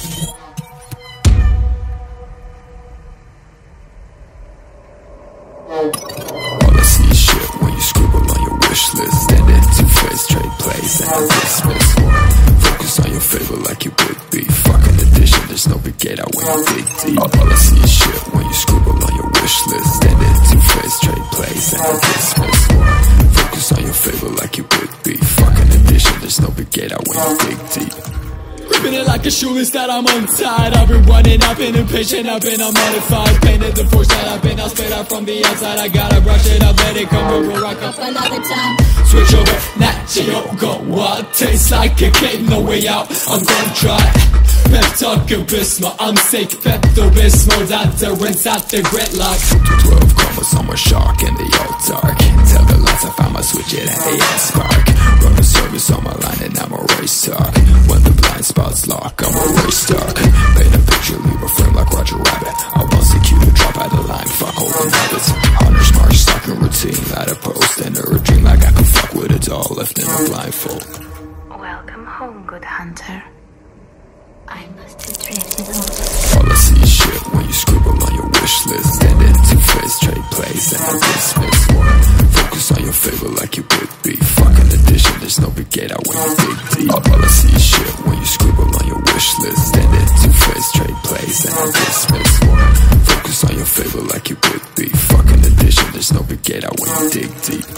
All I see is shit when you scribble on your wish list. Standing two-faced, trade plays and I dismiss. Focus on your favor like you big beef. Fucking addition, there's no big gate out when you dig deep. All I see is shit when you scribble on your wish list. Standing two-faced, trade plays and I dismiss. Focus on your favor like you big beef. Fucking addition, there's no big gate out when you dig deep. Ripping it like a shoelace that I'm untied. I've been running, I've been impatient, I've been unmodified. Painted the force that I've been, I'll spit out from the outside. I gotta brush it up, let it come over, rock up another time. Switch over, Nacho, go wild. Tastes like a cake, no way out, I'm gonna try. Pep talk abysmal, I'm sick, Pepto-Bismol. After rinse out the gridlock. 12 chromas, somewhere shark in the old dark. Tell the lights I found my switch it and they ain't spark. Running service on my line and I'm a race talk. When the blind spots lock, I'm a race talk. Paint a picture, leave a frame like Roger Rabbit. I bust the cue to drop out the line, fuck holding habits. Honors march, stuck in routine, light a post. Enter a dream like I can fuck with a doll left in a blindfold. Welcome home, good hunter. I must have drifted off. All I see is shit when you scribble on your wish list. Standing two-faced, trade plays and I dismiss. Focus on your favor like you big beef. Fucking addition, there's no big gate out when you dig deep. All I see is shit when you scribble on your wish list. Standing two-faced, trade plays and I dismiss. Focus on your favor like you big beef. Fucking addition, there's no big gate out when you dig deep.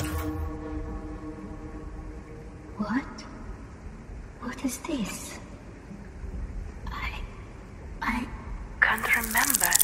What? What is this? I can't remember.